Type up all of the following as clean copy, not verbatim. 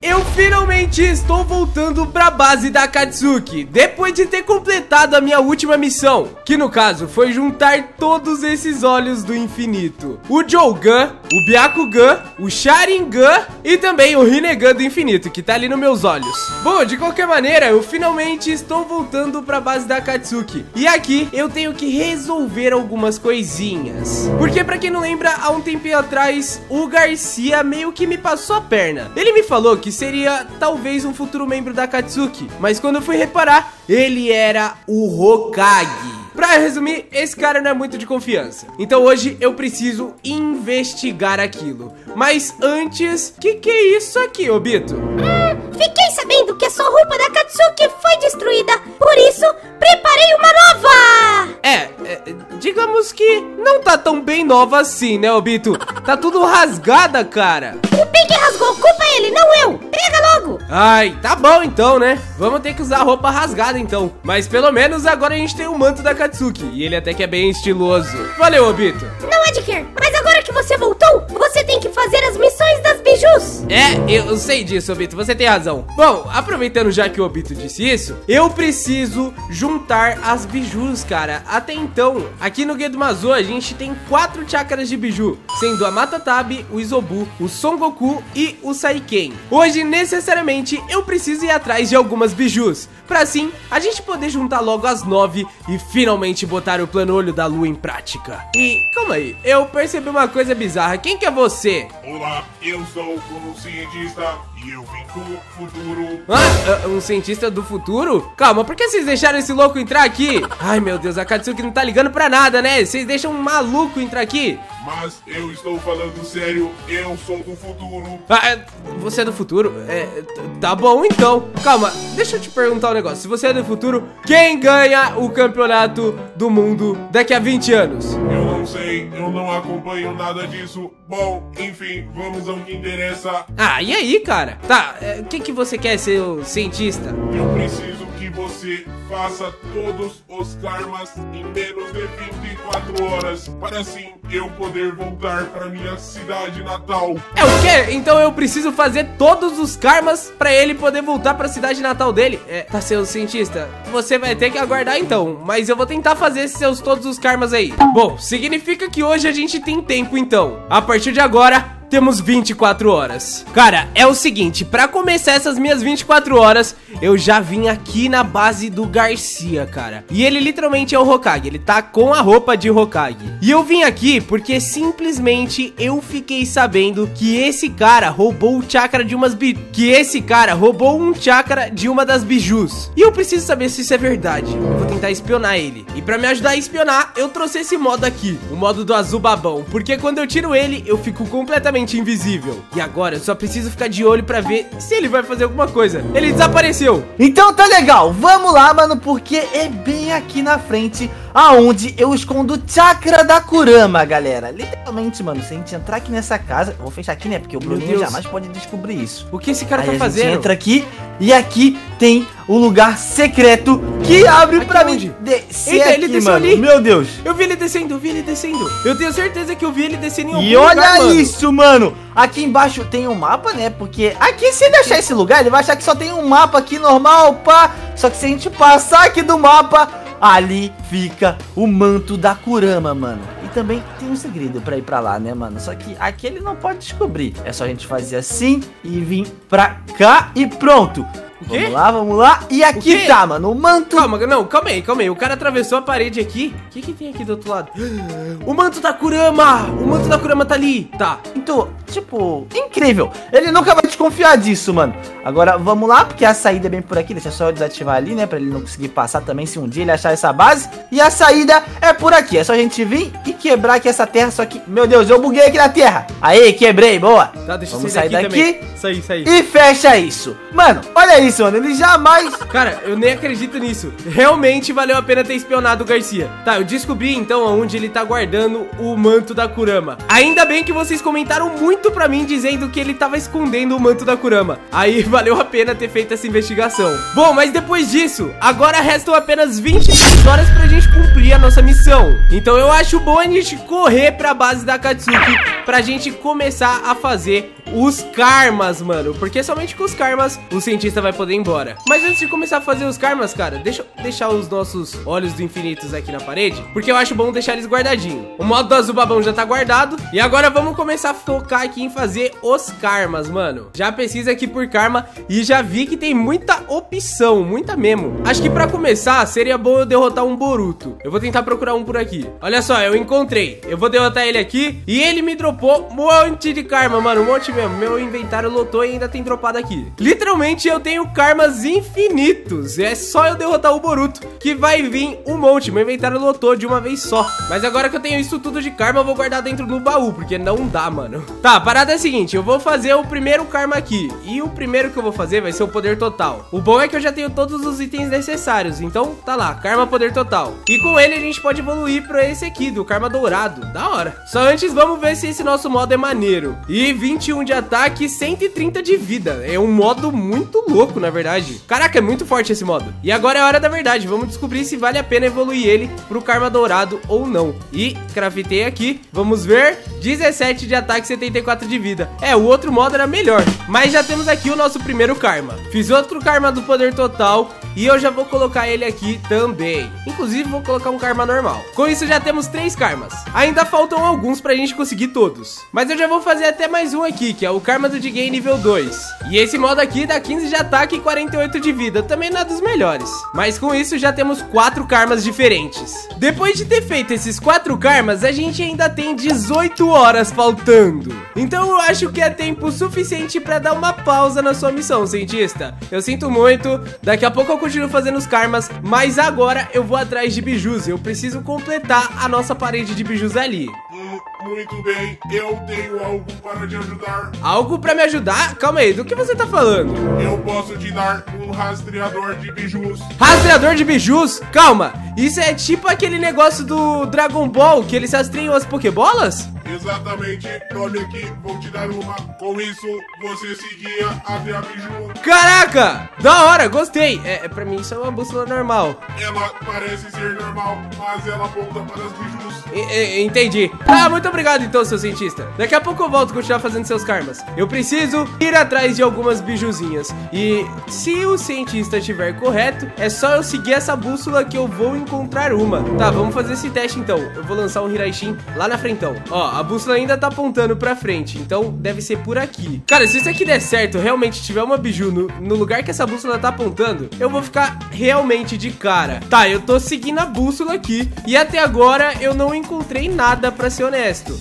Eu finalmente estou voltando pra base da Akatsuki, depois de ter completado a minha última missão, que no caso foi juntar todos esses olhos do infinito. O Jogan, o Byakugan, o Sharingan e também o Rinnegan do infinito, que tá ali nos meus olhos. Bom, de qualquer maneira, eu finalmente estou voltando pra base da Akatsuki. E aqui eu tenho que resolver algumas coisinhas. Porque pra quem não lembra, há um tempinho atrás, o Garcia meio que me passou a perna. Ele me falou que seria talvez um futuro membro da Akatsuki, mas quando eu fui reparar, ele era o Hokage. Pra resumir, esse cara não é muito de confiança. Então hoje eu preciso investigar aquilo. Mas antes, que é isso aqui, Obito? Fiquei sabendo que a sua roupa da Akatsuki foi destruída. Por isso, preparei uma nova. Digamos que não tá tão bem nova assim, né, Obito? Tá tudo rasgada, cara. O Pig rasgou, culpa ele, não eu. Pega logo. Ai, tá bom então, né? Vamos ter que usar roupa rasgada então. Mas pelo menos agora a gente tem o manto da Akatsuki. E ele até que é bem estiloso. Valeu, Obito. Não é de quer, mas agora que você voltou, você tem que fazer as missões das bijus. Eu sei disso, Obito, você tem razão. Bom, aproveitando já que o Obito disse isso, eu preciso juntar as bijus, cara. Até então, aqui no Gedomazo a gente tem 4 chakras de biju, sendo a Matatabi, o Izobu, o Son Goku e o Saiken. Hoje, necessariamente, eu preciso ir atrás de algumas bijus, pra assim, a gente poder juntar logo as 9 e finalmente botar o plano Olho da Lua em prática. E, calma aí, eu percebi uma coisa bizarra. Quem que é você? Olá, eu sou um cientista e eu vim do futuro. Um cientista do futuro? Calma, por que vocês deixaram esse louco entrar aqui? Ai, meu Deus, a Akatsuki não tá ligando pra nada, né? Vocês deixam um maluco entrar aqui? Mas eu estou falando sério, eu sou do futuro. Você é do futuro? Tá bom então. Calma, deixa eu te perguntar um negócio. Se você é do futuro, quem ganha o campeonato do mundo daqui a 20 anos? Eu não sei, eu não acompanho nada disso. Bom, enfim, vamos ao que interessa. E aí, cara? Tá, o que você quer, seu cientista? Eu preciso que você faça todos os karmas em menos de 24 horas, para assim eu poder voltar para minha cidade natal. É o quê? Então eu preciso fazer todos os karmas pra ele poder voltar pra cidade natal dele? Tá, seu cientista, você vai ter que aguardar então, mas eu vou tentar fazer todos os karmas aí. Bom, significa que hoje a gente tem tempo então. A partir de agora, temos 24 horas. Cara, é o seguinte, pra começar essas minhas 24 horas, eu já vim aqui na base do Garcia, cara. E ele literalmente é o Hokage, ele tá com a roupa de Hokage. E eu vim aqui porque simplesmente eu fiquei sabendo que esse cara roubou o chakra de um chakra de uma das bijus. E eu preciso saber se isso é verdade. Eu vou tentar espionar ele. E pra me ajudar a espionar, eu trouxe esse modo aqui, o modo do azul babão, porque quando eu tiro ele, eu fico completamente invisível. E agora eu só preciso ficar de olho pra ver se ele vai fazer alguma coisa. Ele desapareceu. Então tá legal, vamos lá, mano, porque é bem aqui na frente aonde eu escondo o chakra da Kurama, galera. Literalmente, mano, se a gente entrar aqui nessa casa, eu vou fechar aqui, né, porque o Bruninho jamais pode descobrir isso. O que esse cara tá Aí fazendo? A gente entra aqui e aqui tem o lugar secreto que abre aqui pra onde? mim descer. Eita, aqui, ele desceu mano. ali. Meu Deus. Eu vi ele descendo, Eu tenho certeza que eu vi ele descendo em algum E olha lugar, mano. isso, mano. Aqui embaixo tem um mapa, né? Porque aqui, se ele achar esse lugar, ele vai achar que só tem um mapa aqui normal, pá. Só que se a gente passar aqui do mapa, ali fica o manto da Kurama, mano. E também tem um segredo pra ir pra lá, né, mano? Só que aqui ele não pode descobrir. É só a gente fazer assim e vir pra cá e pronto. O quê? Vamos lá. E aqui tá, mano, o manto... Calma aí. O cara atravessou a parede aqui. O que tem aqui do outro lado? O manto da Kurama! O manto da Kurama tá ali. Tá. Então, tipo, incrível. Ele nunca vai desconfiar disso, mano. Agora, vamos lá, porque a saída é bem por aqui. Deixa só eu desativar ali, né, pra ele não conseguir passar também se um dia ele achar essa base. E a saída é por aqui. É só a gente vir e quebrar aqui essa terra. Só que, meu Deus, eu buguei aqui na terra. Aí, quebrei, boa. Tá, deixa eu vamos sair sair daqui. Sair. E fecha isso. Mano, olha isso, mano. Ele jamais... Cara, eu nem acredito nisso. Realmente valeu a pena ter espionado o Garcia. Tá, eu descobri então onde ele tá guardando o manto da Kurama. Ainda bem que vocês comentaram muito pra mim dizendo que ele tava escondendo o manto da Kurama. Aí valeu a pena ter feito essa investigação. Bom, mas depois disso, agora restam apenas 23 horas pra gente cumprir a nossa missão. Então eu acho bom a gente correr pra base da Akatsuki pra gente começar a fazer os karmas, mano. Porque somente com os karmas o cientista vai poder ir embora. Mas antes de começar a fazer os karmas, cara, deixa eu deixar os nossos olhos do infinitos aqui na parede, porque eu acho bom deixar eles guardadinhos. O modo do azul babão já tá guardado. E agora vamos começar a focar aqui em fazer os karmas, mano. Já pesquisa aqui por karma e já vi que tem muita opção, muita mesmo. Acho que pra começar, seria bom eu derrotar um Boruto. Eu vou tentar procurar um por aqui. Olha só, eu encontrei. Eu vou derrotar ele aqui e ele me dropou um monte de karma, mano. Um monte mesmo. Meu inventário lotou e ainda tem dropado aqui. Literalmente, eu tenho karmas infinitos. É só eu derrotar o Boruto que vai vir um monte. Meu inventário lotou de uma vez só. Mas agora que eu tenho isso tudo de karma, eu vou guardar dentro do baú, porque não dá, mano. Tá, a parada é a seguinte. Eu vou fazer o primeiro karma aqui. E o primeiro que eu vou fazer vai ser o poder total. O bom é que eu já tenho todos os itens necessários. Então, tá lá, karma poder total. E com ele a gente pode evoluir pra esse aqui, do karma dourado. Da hora. Só antes, vamos ver se esse nosso modo é maneiro. E 21 de ataque, 130 de vida. É um modo muito louco, na verdade. Caraca, é muito forte esse modo. E agora é a hora da verdade. Vamos descobrir se vale a pena evoluir ele pro karma dourado ou não. E craftei aqui. Vamos ver. 17 de ataque, 74 de vida. É, o outro modo era melhor. Mas já temos aqui o nosso primeiro karma. Fiz outro karma do poder total e eu já vou colocar ele aqui também. Inclusive, vou colocar um karma normal. Com isso, já temos 3 karmas. Ainda faltam alguns pra gente conseguir todos. Mas eu já vou fazer até mais um aqui, que é o karma do Digay nível 2. E esse modo aqui dá 15 de ataque e 48 de vida. Também não é dos melhores. Mas com isso, já temos 4 karmas diferentes. Depois de ter feito esses 4 karmas, a gente ainda tem 18 horas faltando. Então eu acho que é tempo suficiente pra dar uma pausa na sua missão, cientista. Eu sinto muito, daqui a pouco eu continuo fazendo os karmas, mas agora eu vou atrás de bijus. Eu preciso completar a nossa parede de bijus ali. Muito bem, eu tenho algo para te ajudar. Algo pra me ajudar? Calma aí, do que você tá falando? Eu posso te dar um rastreador de bijus. Rastreador de bijus? Calma, isso é tipo aquele negócio do Dragon Ball, que eles rastreiam as pokebolas? Exatamente, tome aqui, vou te dar uma. Com isso, você se guia até a biju. Caraca, da hora, gostei. Pra mim isso é uma bússola normal. Ela parece ser normal, mas ela aponta para as bijus. Entendi. Ah, muito obrigado então, seu cientista. Daqui a pouco eu volto continuar fazendo seus karmas. Eu preciso ir atrás de algumas bijuzinhas. E se o cientista estiver correto, é só eu seguir essa bússola que eu vou encontrar uma. Tá, vamos fazer esse teste então. Eu vou lançar um Hiraishin lá na frentão. Ó, a bússola ainda tá apontando pra frente, então deve ser por aqui. Cara, se isso aqui der certo, realmente tiver uma biju no lugar que essa bússola tá apontando, eu vou ficar realmente de cara. Tá, eu tô seguindo a bússola aqui e até agora eu não encontrei nada, pra ser honesto.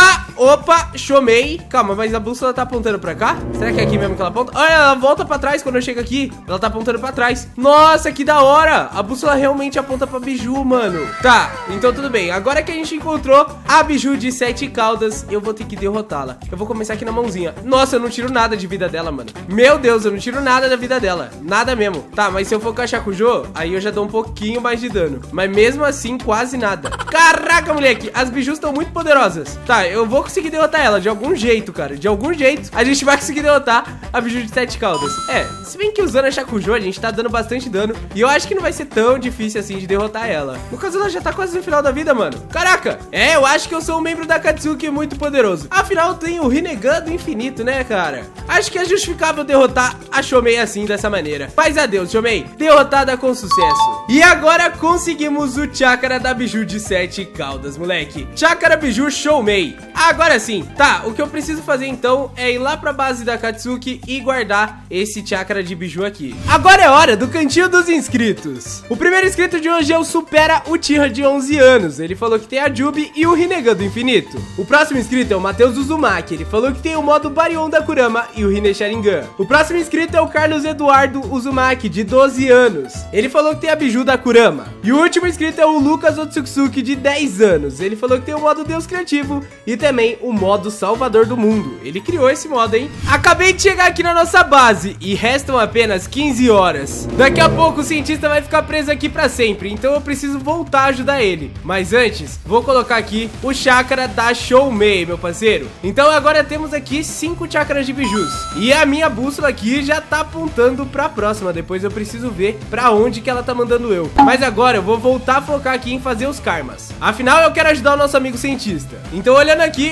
Opa, chamei. Calma, mas a bússola tá apontando pra cá? Será que é aqui mesmo que ela aponta? Olha, ela volta pra trás quando eu chego aqui. Ela tá apontando pra trás. Nossa, que da hora. A bússola realmente aponta pra biju, mano. Tá, então tudo bem. Agora que a gente encontrou a biju de 7 caudas, eu vou ter que derrotá-la. Eu vou começar aqui na mãozinha. Nossa, eu não tiro nada de vida dela, mano. Meu Deus, eu não tiro nada da vida dela. Nada mesmo. Tá, mas se eu for com a Shakujo, aí eu já dou um pouquinho mais de dano. Mas mesmo assim, quase nada. Caraca, moleque, as bijus estão muito poderosas. Tá, eu vou conseguir derrotar ela de algum jeito, cara. De algum jeito, a gente vai conseguir derrotar a biju de 7 caudas. Se bem que usando a Shakujo, a gente tá dando bastante dano. E eu acho que não vai ser tão difícil assim de derrotar ela. No caso, ela já tá quase no final da vida, mano. Caraca, eu acho que eu sou um membro da Akatsuki muito poderoso. Afinal, tem o Rinnegan do infinito, né, cara? Acho que é justificável derrotar a Chomei assim, dessa maneira. Mas adeus, Chomei. Derrotada com sucesso. E agora conseguimos o chakra da biju de 7 caudas, moleque. Chakra biju Chomei. Agora sim, tá, o que eu preciso fazer então é ir lá pra base da Akatsuki e guardar esse chakra de biju aqui. Agora é hora do cantinho dos inscritos. O primeiro inscrito de hoje é o Supera Uchiha de 11 anos. Ele falou que tem a Jubi e o Rinnegan do infinito. O próximo inscrito é o Matheus Uzumaki. Ele falou que tem o modo Baryon da Kurama e o Rinne Sharingan. O próximo inscrito é o Carlos Eduardo Uzumaki, de 12 anos. Ele falou que tem a biju da Kurama. E o último inscrito é o Lucas Otsutsuki, de 10 anos. Ele falou que tem o modo Deus Criativo e também o modo Salvador do Mundo. Ele criou esse modo, hein? Acabei de chegar aqui na nossa base e restam apenas 15 horas. Daqui a pouco o cientista vai ficar preso aqui pra sempre, então eu preciso voltar a ajudar ele. Mas antes, vou colocar aqui o chakra da Chomei, meu parceiro. Então agora temos aqui 5 chakras de bijus. E a minha bússola aqui já tá apontando pra próxima. Depois eu preciso ver pra onde que ela tá mandando eu. Mas agora eu vou voltar a focar aqui em fazer os karmas. Afinal, eu quero ajudar o nosso amigo cientista. Então olhando aqui,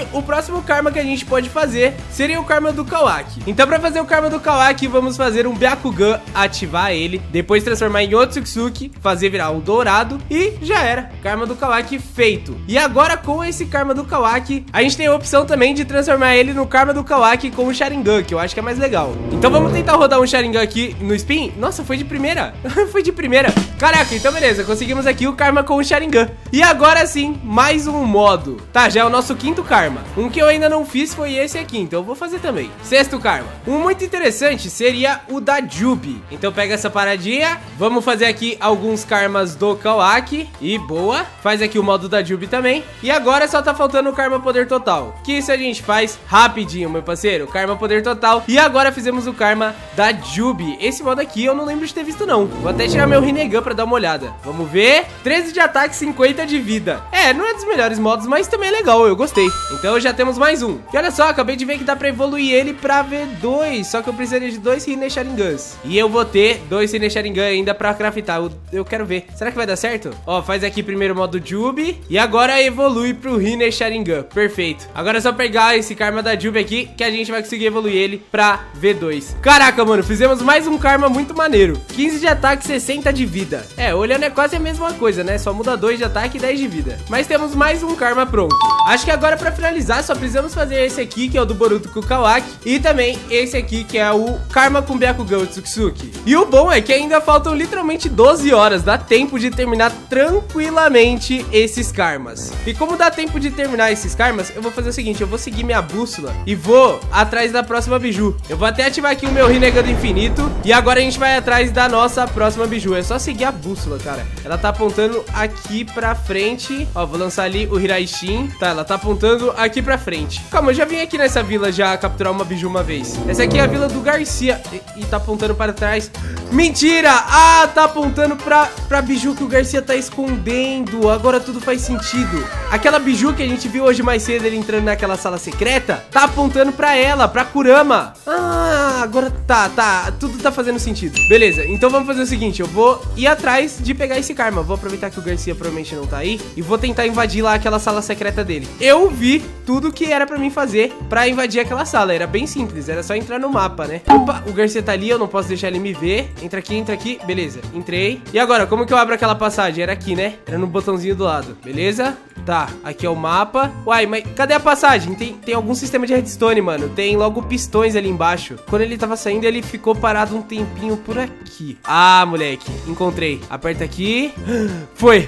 que o próximo karma que a gente pode fazer seria o karma do Kawaki. Então pra fazer o karma do Kawaki, vamos fazer um Byakugan, ativar ele, depois transformar em Otsutsuki, fazer virar o dourado e já era. Karma do Kawaki feito. E agora com esse karma do Kawaki, a gente tem a opção também de transformar ele no karma do Kawaki com o Sharingan, que eu acho que é mais legal. Então vamos tentar rodar um Sharingan aqui no spin. Nossa, foi de primeira. Foi de primeira. Caraca, então beleza, conseguimos aqui o karma com o Sharingan. E agora sim, mais um modo. Tá, já é o nosso quinto karma. Um que eu ainda não fiz foi esse aqui, então eu vou fazer também. Sexto karma. Um muito interessante seria o da Jubi. Então pega essa paradinha. Vamos fazer aqui alguns karmas do Kawaki. E boa. Faz aqui o modo da Jubi também. E agora só tá faltando o karma poder total, que isso a gente faz rapidinho, meu parceiro. Karma poder total. E agora fizemos o karma da Jubi. Esse modo aqui eu não lembro de ter visto não. Vou até tirar meu Rinnegan pra dar uma olhada. Vamos ver. 13 de ataque, 50 de vida. É, não é dos melhores modos, mas também é legal, eu gostei. Então já temos mais um. E olha só, acabei de ver que dá pra evoluir ele pra V2. Só que eu precisaria de 2 Rinne Sharingans. E eu vou ter 2 Rinne Sharingan ainda pra craftar. Eu quero ver. Será que vai dar certo? Ó, faz aqui primeiro o modo Jubi. E agora evolui pro Rinne Sharingan. Perfeito. Agora é só pegar esse karma da Jubi aqui, que a gente vai conseguir evoluir ele pra V2. Caraca, mano, fizemos mais um karma muito maneiro. 15 de ataque, 60 de vida. É, olhando é quase a mesma coisa, né? Só muda 2 de ataque e 10 de vida. Mas temos mais um karma pronto. Acho que agora pra finalizar só precisamos fazer esse aqui, que é o do Boruto com o Kawaki. E também esse aqui, que é o karma com Byakugan Otsutsuki. E o bom é que ainda faltam literalmente 12 horas. Dá tempo de terminar tranquilamente esses karmas. E como dá tempo de terminar esses karmas, eu vou fazer o seguinte, eu vou seguir minha bússola e vou atrás da próxima biju. Eu vou até ativar aqui o meu Rinnegan do infinito. E agora a gente vai atrás da nossa próxima biju. É só seguir a bússola, cara. Ela tá apontando aqui pra frente. Ó, vou lançar ali o Hiraishin. Tá, ela tá apontando aqui pra frente. Calma, eu já vim aqui nessa vila já capturar uma biju uma vez. Essa aqui é a vila do Garcia. E tá apontando para trás. Mentira! Ah, tá apontando pra biju que o Garcia tá escondendo. Agora tudo faz sentido. Aquela biju que a gente viu hoje mais cedo, ele entrando naquela sala secreta, tá apontando pra ela, pra Kurama. Ah, agora tá, tudo tá fazendo sentido. Beleza, então vamos fazer o seguinte, eu vou ir atrás de pegar esse karma. Vou aproveitar que o Garcia provavelmente não tá aí e vou tentar invadir lá aquela sala secreta dele. Eu vi tudo que era pra mim fazer pra invadir aquela sala, era bem simples, era só entrar no mapa, né? Opa, o Garcia tá ali, eu não posso deixar ele me ver. Entra aqui, beleza, entrei. E agora, como que eu abro aquela passagem? Era aqui, né? Era no botãozinho do lado, beleza? Tá, aqui é o mapa. Uai, mas cadê a passagem? Tem algum sistema de redstone, mano. Tem logo pistões ali embaixo. Quando ele tava saindo, ele ficou parado um tempinho por aqui. Ah, moleque, encontrei. Aperta aqui. Foi.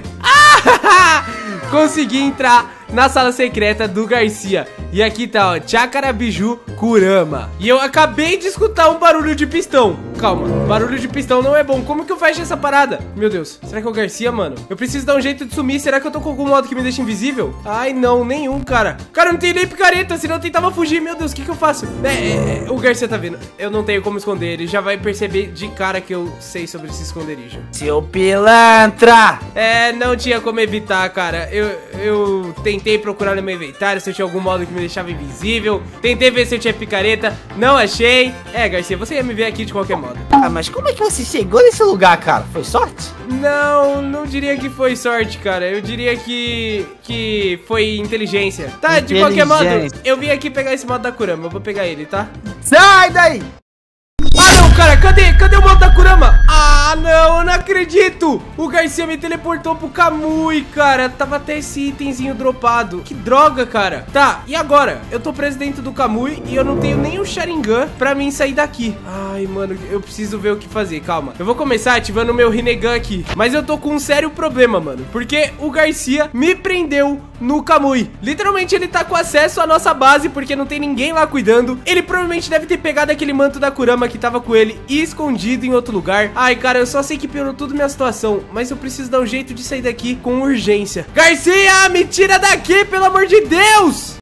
Ah! Consegui entrar na sala secreta do Garcia. E aqui tá, ó, Chakra Biju Kurama. E eu acabei de escutar um barulho de pistão. Calma, barulho de pistão não é bom. Como que eu fecho essa parada? Meu Deus, será que é o Garcia, mano? Eu preciso dar um jeito de sumir. Será que eu tô com algum modo que me deixa invisível? Ai, não, nenhum, cara. Cara, eu não tenho nem picareta, senão eu tentava fugir. Meu Deus, o que que eu faço? O Garcia tá vendo. Eu não tenho como esconder. Ele já vai perceber de cara que eu sei sobre esse esconderijo. Seu pilantra! É, não tinha como evitar, cara. Eu tentei procurar no meu inventário se eu tinha algum modo que me deixava invisível. Tentei ver se eu tinha picareta. Não achei. É, Garcia, você ia me ver aqui de qualquer modo. Ah, mas como é que você chegou nesse lugar, cara? Foi sorte? Não diria que foi sorte, cara. Eu diria que foi inteligência. Tá, de qualquer modo, eu vim aqui pegar esse modo da Kurama. Eu vou pegar ele, tá? Sai daí! Ah, não, cara, cadê o modo da Kurama? Ah, não, eu não acredito. O Garcia me teleportou pro Kamui, cara. Tava até esse itemzinho dropado. Que droga, cara. Tá, e agora? Eu tô preso dentro do Kamui e eu não tenho nem o Sharingan pra mim sair daqui. Ai, mano, eu preciso ver o que fazer, calma. Eu vou começar ativando o meu Rinnegan aqui. Mas eu tô com um sério problema, mano. Porque o Garcia me prendeu no Kamui. Literalmente ele tá com acesso à nossa base porque não tem ninguém lá cuidando. Ele provavelmente deve ter pegado aquele manto da Kurama que tava com ele e escondido em outro lugar. Ai, cara, eu só sei que piorou tudo minha situação, mas eu preciso dar um jeito de sair daqui com urgência. Garcia, me tira daqui, pelo amor de Deus!